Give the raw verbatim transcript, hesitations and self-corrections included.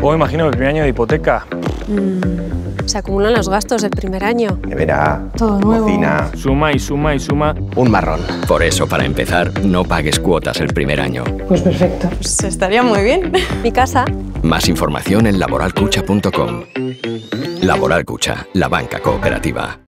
Luego imagino que el primer año de hipoteca. Mm, se acumulan los gastos del primer año. Nevera, todo nuevo. cocina, Suma y suma y suma. un marrón. Por eso, para empezar, no pagues cuotas el primer año. Pues perfecto. Pues estaría muy bien. Mi casa. Más información en laboralcucha punto com. Laboral Cucha, la banca cooperativa.